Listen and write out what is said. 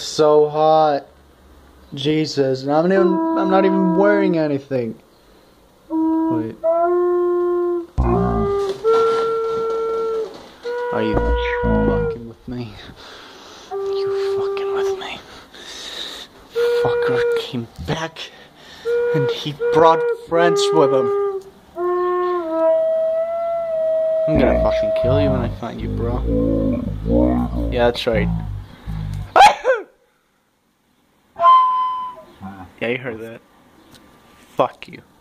so hot. Jesus, and I'm not even wearing anything. Wait. Are you fucking with me? Are you fucking with me? Fucker came back and he brought friends with him. I'm gonna fucking kill you when I find you, bro. Yeah, that's right. Yeah, you heard that. Fuck you.